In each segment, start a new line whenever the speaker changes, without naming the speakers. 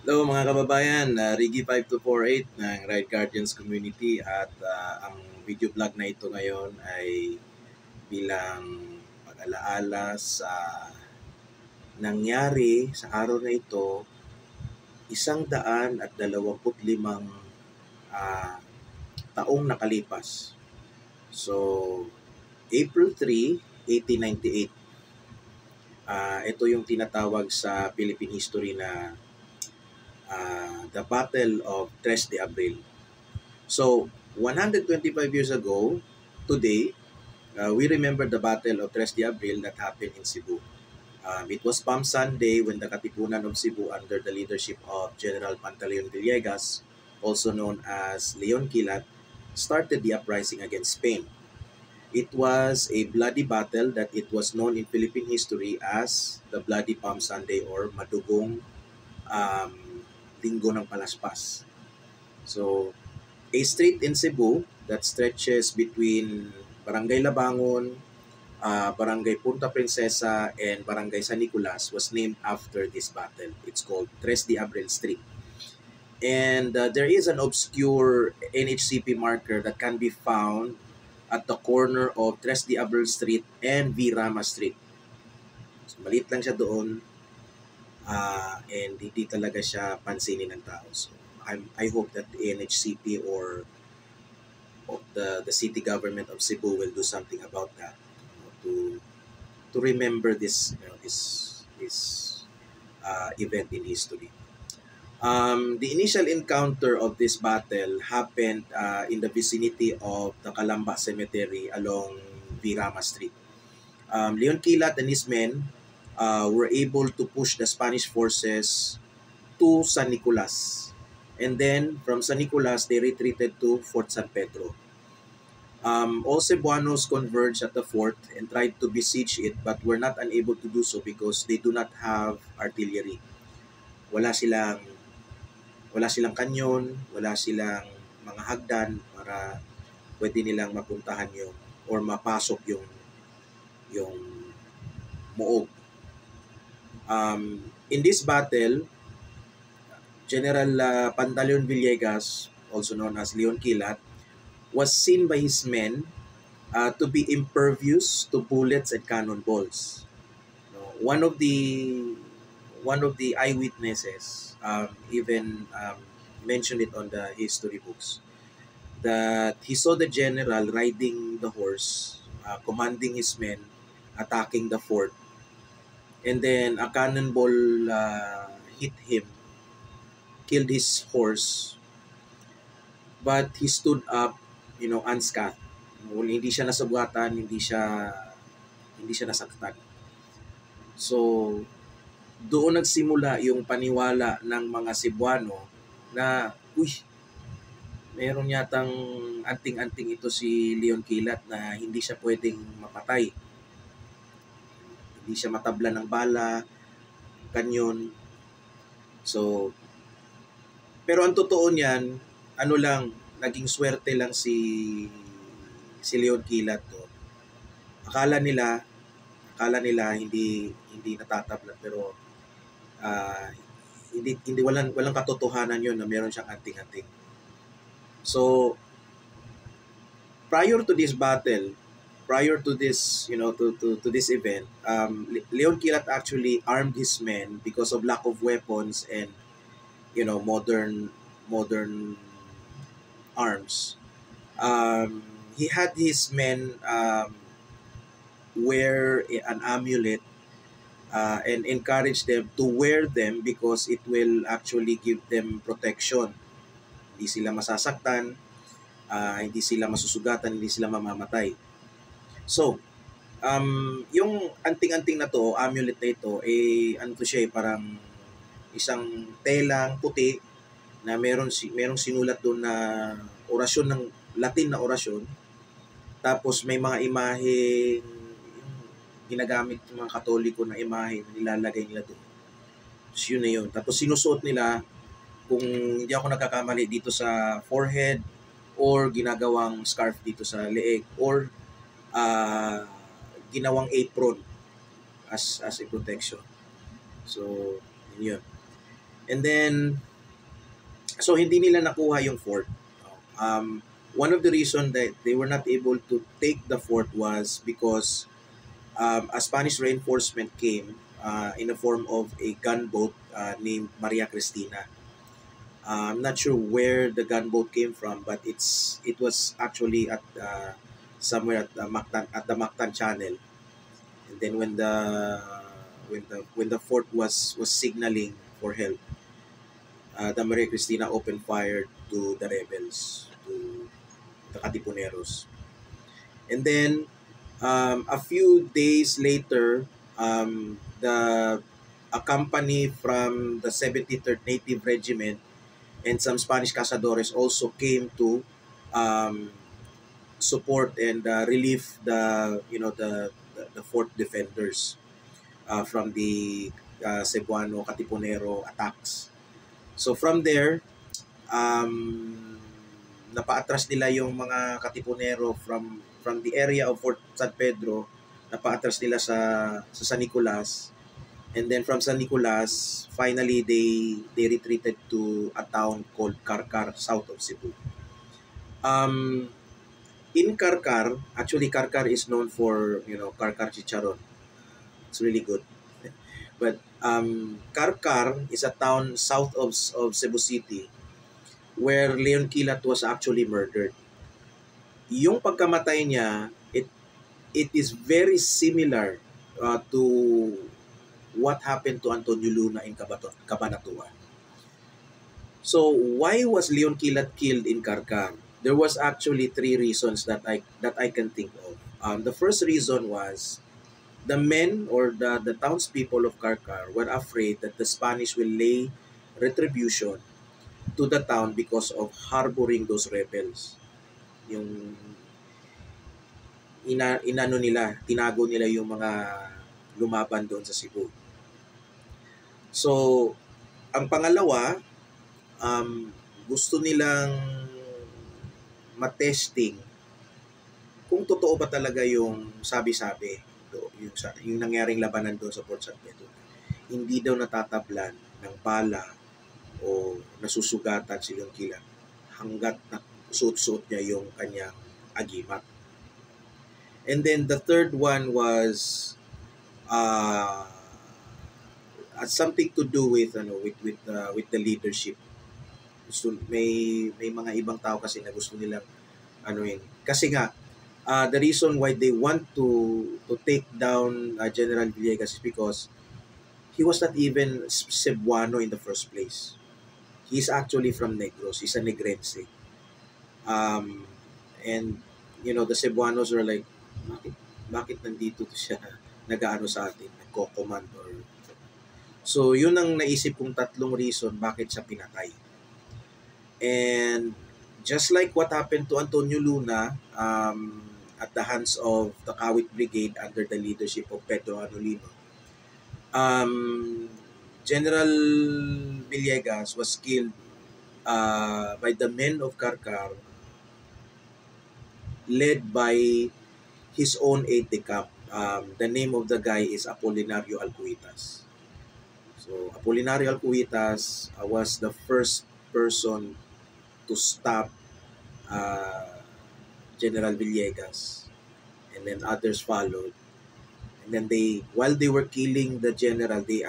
Hello mga kababayan, Rigi 5248 ng Ride Guardians Community at ang video vlog na ito ngayon ay bilang pag-alaala sa nangyari sa araw na ito 125 taong nakalipas. So, April 3, 1898. Ito yung tinatawag sa Philippine history na the Battle of Abril. So, 125 years ago, today, we remember the Battle of Abril that happened in Cebu. It was Palm Sunday when the Katipunan of Cebu under the leadership of General Pantaleon Villegas, also known as Leon Kilat, started the uprising against Spain. It was a bloody battle that it was known in Philippine history as the Bloody Palm Sunday or madugong Linggo ng Palaspas. So, a street in Cebu that stretches between Barangay Labangon, Barangay Punta Princesa, and Barangay San Nicolas was named after this battle. It's called Abril Street. And there is an obscure NHCP marker that can be found at the corner of Abril Street and Virama Street. So, maliit lang siya doon. And hindi talaga siya pansinin ng tao. So I hope that the NHCP or the city government of Cebu will do something about that, to remember this event in history. The initial encounter of this battle happened in the vicinity of the Calamba Cemetery along Virama Street. Leon Kilat and his men were able to push the Spanish forces to San Nicolas. And then, from San Nicolas, they retreated to Fort San Pedro. All Cebuanos converged at the fort and tried to besiege it but were not unable to do so because they do not have artillery. Wala silang kanyon, wala silang mga hagdan para pwede nilang mapuntahan yung or mapasok yung muog. In this battle, General Pantaleon Villegas, also known as Leon Kilat, was seen by his men to be impervious to bullets and cannonballs. One of the eyewitnesses even mentioned it on the history books that he saw the general riding the horse, commanding his men, attacking the fort. And then a cannonball hit him, killed his horse, but he stood up, unscathed. Hindi siya nasugatan, hindi siya nasaktan. So, doon nagsimula yung paniwala ng mga Cebuano na, meron yatang anting-anting ito si Leon Kilat na hindi siya pwedeng mapatay. Hindi siya matabla ng bala, kanyon. So, pero ang totoo niyan, naging swerte lang si Leon Kilat to. Akala nila hindi natatabla, pero walang katotohanan 'yon na meron siyang anting-anting. So, prior to this battle, prior to this, to this event, Leon Kilat actually armed his men because of lack of weapons and modern arms. He had his men wear an amulet and encourage them to wear them because it will actually give them protection. Hindi sila masasaktan, hindi sila masusugatan, hindi sila mamamatay. So, yung anting-anting na to, amulet na ito, siya, parang isang telang puti na merong sinulat doon na orasyon ng Latin na orasyon. Tapos may mga imahe, ginagamit ng mga Katoliko na imahe na nilalagay nila doon. So, yun na yun. Tapos sinusuot nila, kung hindi ako nagkakamali, dito sa forehead or ginagawang scarf dito sa leeg or ginawang apron as a protection. So, yun. And then, so hindi nila nakuha yung fort. One of the reason that they were not able to take the fort was because a Spanish reinforcement came in the form of a gunboat named Maria Cristina. I'm not sure where the gunboat came from, but it was actually at somewhere at the Mactan Channel. And then when the fort was signaling for help, the Maria Cristina opened fire to the rebels, to the Katipuneros. And then a few days later, a company from the 73rd Native Regiment and some Spanish cazadores also came to um, support and relieve the fort defenders from the Cebuano Katipunero attacks. So from there, napaatras nila yung mga Katipunero from the area of Fort San Pedro, napaatras nila sa San Nicolas. And then from San Nicolas, finally they retreated to a town called Karkar, south of Cebu. In Karkar, actually Karkar is known for, Karkar Chicharon. It's really good. But Karkar is a town south of Cebu City where Leon Kilat was actually murdered. Yung pagkamatay niya, it is very similar to what happened to Antonio Luna in Cabanatuan. So why was Leon Kilat killed in Karkar? There was actually three reasons that I can think of. The first reason was the men or the townspeople of Karkar were afraid that the Spanish will lay retribution to the town because of harboring those rebels. Yung tinago nila yung mga lumaban doon sa Cebu. So, ang pangalawa, gusto nilang matesting kung totoo ba talaga yung sabi-sabi, yung nangyaring labanan doon sa Port San Pedro. Hindi daw natatablan ng bala o nasusugatan si Leon Kilat hanggat suot-suot niya yung kanyang agimat. And then the third one was something to do with the leadership. Gusto may mga ibang tao kasi na gusto nilang kasi nga the reason why they want to take down General Villegas is because he was not even Cebuano in the first place. He's actually from Negros. He's a Negrense. And the Cebuanos are like, bakit nandito siya nag-aano sa atin, nagko-command or... So, yun ang naisip kong tatlong reason bakit siya pinatay. And just like what happened to Antonio Luna at the hands of the Kawit Brigade under the leadership of Pedro Anolino, General Villegas was killed by the men of Karkar, led by his own aide-de-camp. The name of the guy is Apolinario Alcuitas. So Apolinario Alcuitas was the first person to stop General Villegas, and then others followed. And then while they were killing the general, they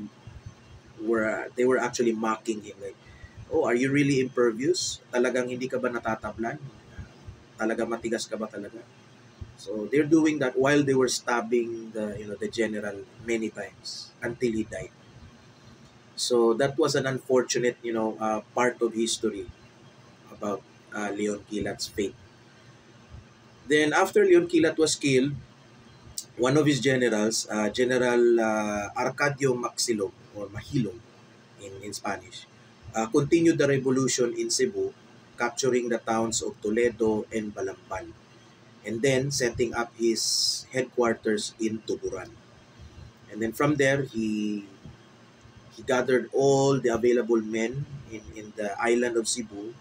were actually mocking him, like, "Oh, are you really impervious? Talagang hindi ka ba natatablan? Talaga matigas ka ba talaga?" So they're doing that while they were stabbing the general many times until he died. So that was an unfortunate part of history about Leon Kilat's fate. Then after Leon Kilat was killed, one of his generals, General Arcadio Maxilog or Mahilog in Spanish, continued the revolution in Cebu, capturing the towns of Toledo and Balamban, and then setting up his headquarters in Tuburan. And then from there, he gathered all the available men in the island of Cebu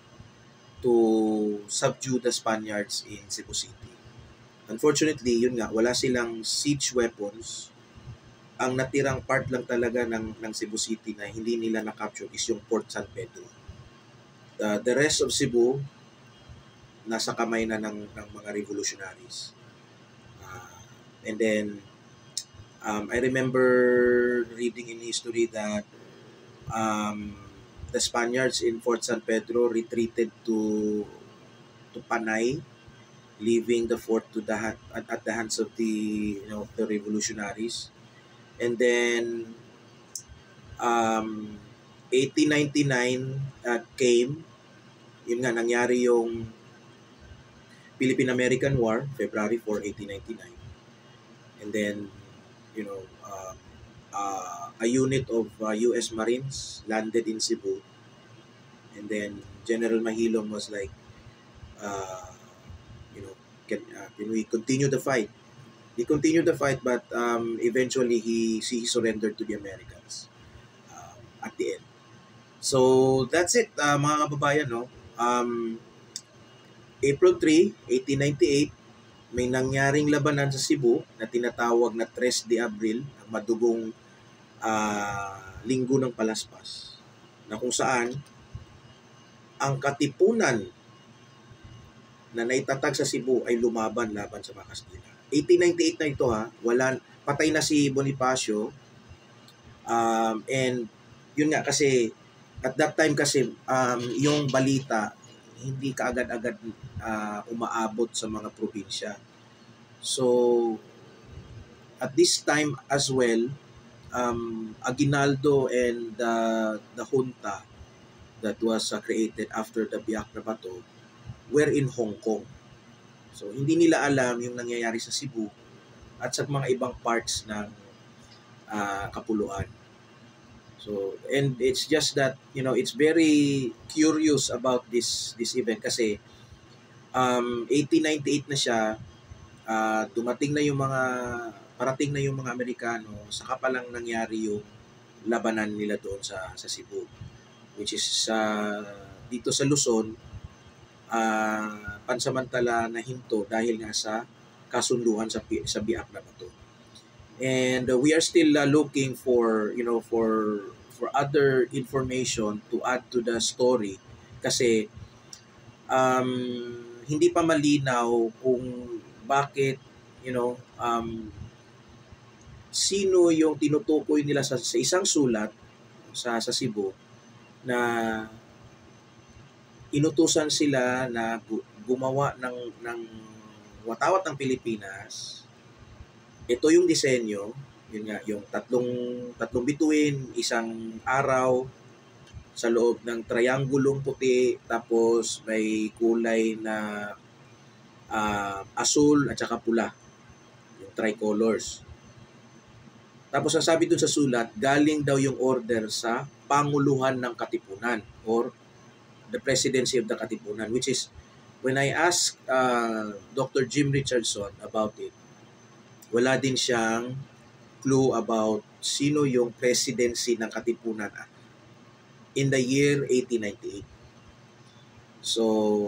to subdue the Spaniards in Cebu City. Unfortunately, yun nga, wala silang siege weapons. ang natirang part lang talaga ng Cebu City na hindi nila na-capture is yung Port San Pedro. The rest of Cebu, nasa kamay na ng mga revolutionaries. And then, I remember reading in history that the Spaniards in Fort San Pedro retreated to Panay, leaving the fort to at the hands of the revolutionaries. And then 1899 came, yun nga, nangyari yung Philippine-American War, February 4, 1899. And then, a unit of U.S. Marines landed in Cebu. And then General Mahilong was like, can we continue the fight? He continued the fight, but eventually he surrendered to the Americans at the end. So that's it, mga kababayan, no? April 3, 1898, may nangyaring labanan sa Cebu na tinatawag na Tres de Abril, ang madugong linggo ng palaspas, na kung saan ang Katipunan na naitatag sa Cebu ay lumaban laban sa mga Kastila. 1898 na ito, patay na si Bonifacio, and yun nga, kasi at that time kasi yung balita hindi kaagad-agad umaabot sa mga probinsya. So at this time as well, Aguinaldo and the junta that was created after the Biak na Bato were in Hong Kong. So hindi nila alam yung nangyayari sa Cebu at sa mga ibang parts ng Kapuluan. So, and it's just that, it's very curious about this event kasi 1898 na siya, parating na yung mga Amerikano, saka pa lang nangyari yung labanan nila doon sa Cebu, which is dito sa Luzon, pansamantala na hinto dahil nga sa kasunduan sa Biak na Bato. And we are still looking for other information to add to the story kasi hindi pa malinaw kung bakit sino yung tinutukoy nila sa isang sulat sa Cebu na inutusan sila na gumawa ng watawat ng Pilipinas. Ito yung disenyo, yun nga, yung tatlong bituin, isang araw sa loob ng triangulong puti, tapos may kulay na asul at saka pula, yung tricolors. Tapos ang sabi dun sa sulat, galing daw yung order sa Panguluhan ng Katipunan or the Presidency of the Katipunan, which is, when I asked Dr. Jim Richardson about it, wala din siyang clue about sino yung presidency ng Katipunan in the year 1898. So,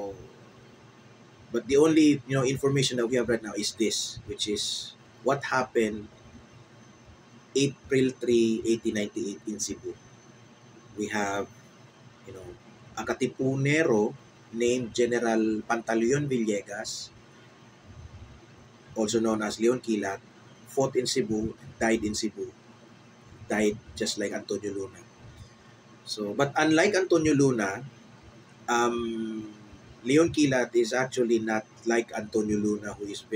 but the only information that we have right now is this, which is what happened April 3, 1898 in Cebu. We have a Katipunero named General Pantaleon Villegas, also known as Leon Kilat, fought in Cebu, died in Cebu. Died just like Antonio Luna. So, but unlike Antonio Luna, Leon Kilat is actually not like Antonio Luna, who is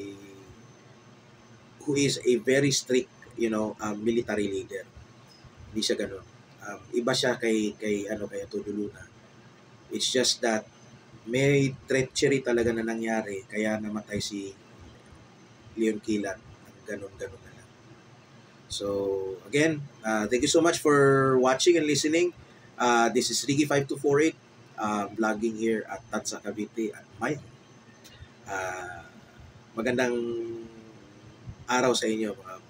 a very strict, military leader. Hindi siya ganun. Iba siya kay Antonio Luna. It's just that may treachery talaga na nangyari, kaya namatay si Leon Kilat, ganun na lang. So again, thank you so much for watching and listening. This is Ricky 5248, vlogging here at Tatsa Cavite at my home. Magandang araw sa inyo, mga